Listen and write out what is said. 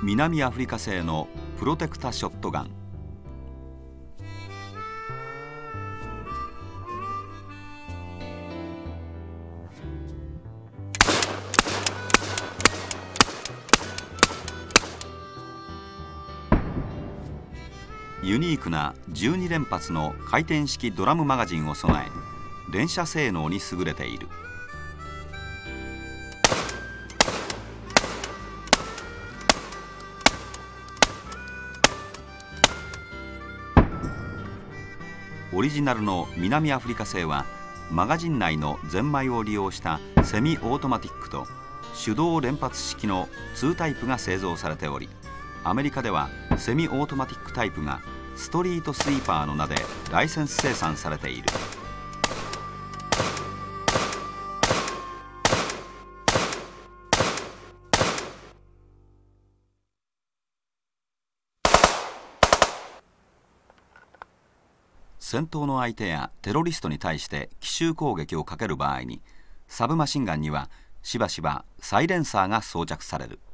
南アフリカ製のプロテクタショットガン。ユニークな12連発の回転式ドラムマガジンを備え、連射性能に優れている。オリジナルの南アフリカ製はマガジン内のゼンマイを利用したセミオートマティックと手動連発式の2タイプが製造されており、アメリカではセミオートマティックタイプがストリートスイーパーの名でライセンス生産されている。戦闘の相手やテロリストに対して奇襲攻撃をかける場合に、サブマシンガンにはしばしばサイレンサーが装着される。